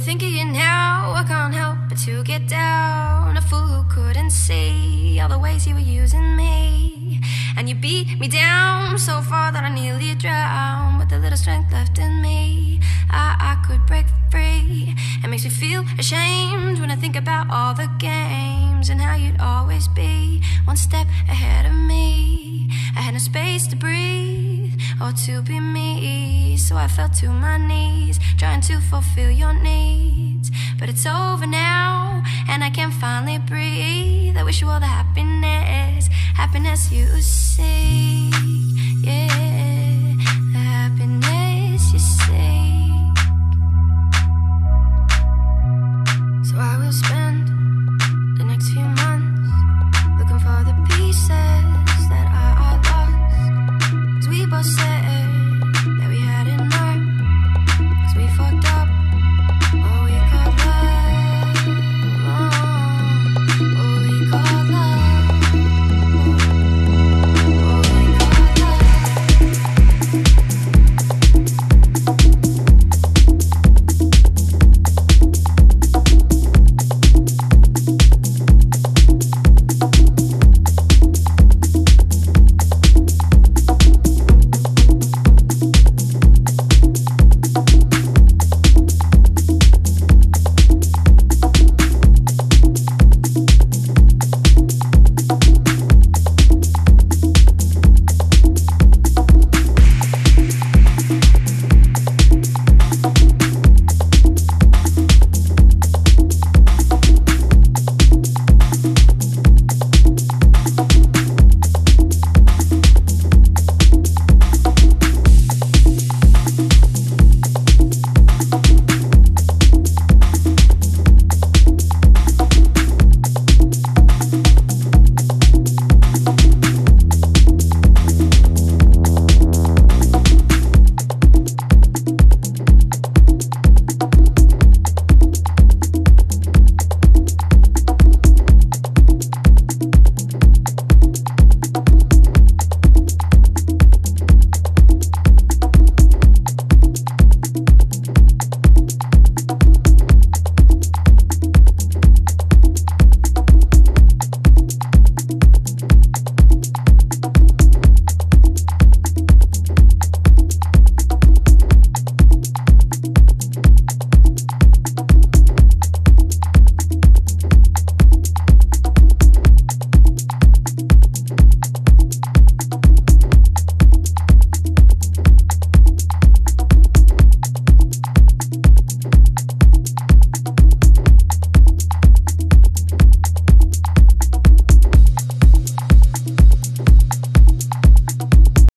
think of you now, I can't help but to get down. A fool who couldn't see all the ways you were using me. And you beat me down so far that I nearly drowned. With the little strength left in me, I could break free. It makes me feel ashamed when I think about all the games and how you'd always be one step ahead of me. I had no space to breathe or to be me, so I fell to my knees trying to fulfill your needs. But it's over now and I can finally breathe. I wish you all the happiness you see.